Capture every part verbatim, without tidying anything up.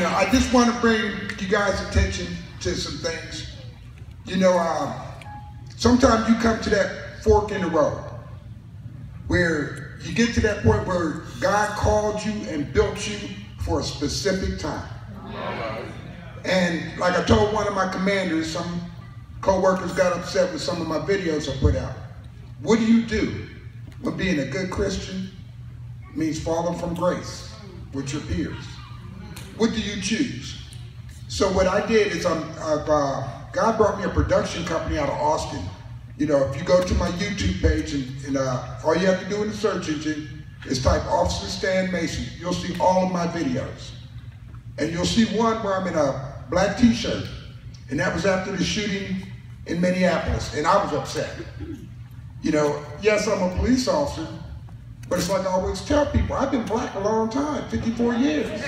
know, I just want to bring you guys' attention to some things. You know, uh, sometimes you come to that fork in the road where you get to that point where God called you and built you for a specific time. And like I told one of my commanders, some co-workers got upset with some of my videos I put out. What do you do when being a good Christian means falling from grace with your peers? What do you choose? So what I did is I'm, I've, uh, God brought me a production company out of Austin. You know, if you go to my YouTube page and, and uh, all you have to do in the search engine is type Officer Stan Mason, you'll see all of my videos. And you'll see one where I'm in a black t-shirt. And that was after the shooting in Minneapolis. And I was upset. You know, yes, I'm a police officer, but it's like I always tell people, I've been black a long time, fifty-four years. And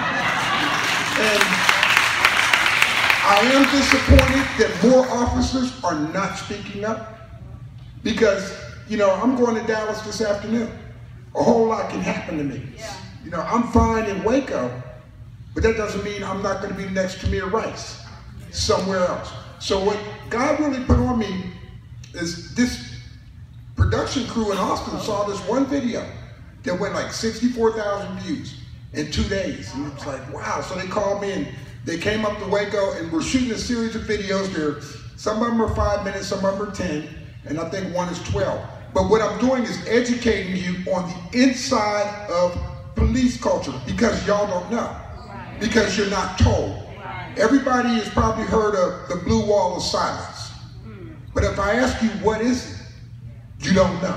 I am disappointed that more officers are not speaking up because, you know, I'm going to Dallas this afternoon. A whole lot can happen to me. Yeah. You know, I'm fine in Waco, but that doesn't mean I'm not going to be next to Tamir Rice somewhere else. So what God really put on me is this production crew in Austin saw this one video that went like sixty-four thousand views in two days. And it's like, wow. So they called me and they came up to Waco and we're shooting a series of videos there. Some of them are five minutes, some of them are ten, and I think one is twelve. But what I'm doing is educating you on the inside of police culture because y'all don't know, because you're not told. Everybody has probably heard of the blue wall of silence. But if I ask you, what is it? You don't know.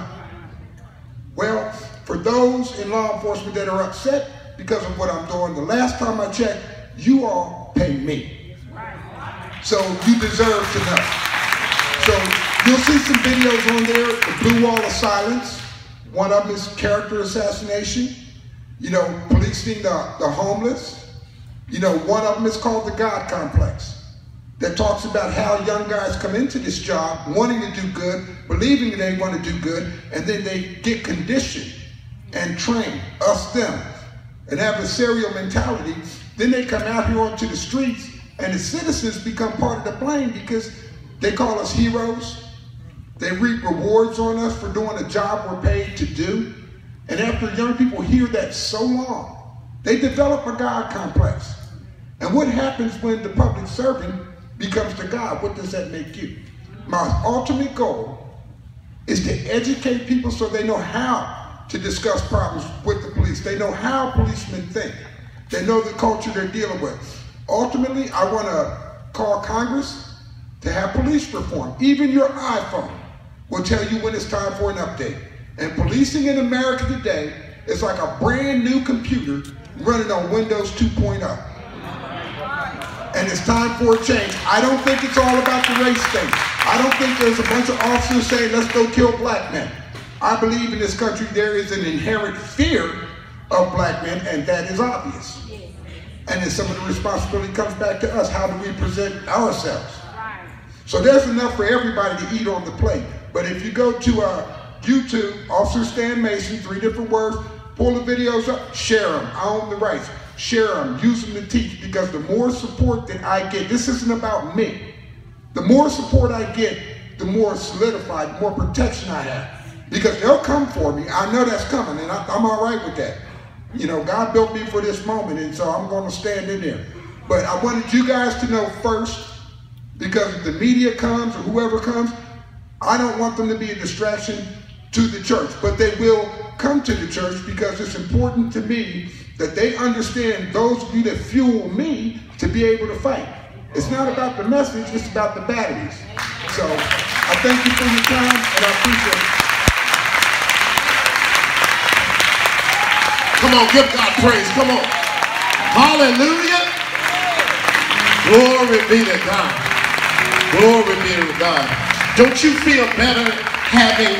Well, for those in law enforcement that are upset because of what I'm doing, the last time I checked, you all pay me. So you deserve to know. So you'll see some videos on there, the blue wall of silence. One of them is character assassination. You know, policing the, the homeless. You know, one of them is called the God Complex, that talks about how young guys come into this job wanting to do good, believing that they want to do good, and then they get conditioned and trained, us them, and have a serial mentality. Then they come out here onto the streets, and the citizens become part of the blame because they call us heroes. They reap rewards on us for doing a job we're paid to do. And after young people hear that so long, they develop a God complex. And what happens when the public servant becomes the God? What does that make you? My ultimate goal is to educate people so they know how to discuss problems with the police. They know how policemen think. They know the culture they're dealing with. Ultimately, I want to call Congress to have police reform. Even your iPhone will tell you when it's time for an update. And policing in America today is like a brand new computer running on Windows two point oh. And it's time for a change. I don't think it's all about the race thing. I don't think there's a bunch of officers saying, let's go kill black men. I believe in this country there is an inherent fear of black men, and that is obvious. And then some of the responsibility comes back to us. How do we present ourselves? So there's enough for everybody to eat on the plate. But if you go to uh, YouTube, Officer Stan Mason, three different words, pull the videos up, share them. I own the rights. Share them, use them to teach, because the more support that I get, this isn't about me. The more support I get, the more solidified, the more protection I have. Because they'll come for me. I know that's coming, and I, I'm all right with that. You know, God built me for this moment, and so I'm going to stand in there. But I wanted you guys to know first, because if the media comes or whoever comes, I don't want them to be a distraction to the church. But they will come to the church because it's important to me that they understand those of you that fuel me to be able to fight. It's not about the message, it's about the batteries. So I thank you for your time, and I appreciate it. Come on, give God praise, come on. Hallelujah. Glory be to God. Glory be to God. Don't you feel better having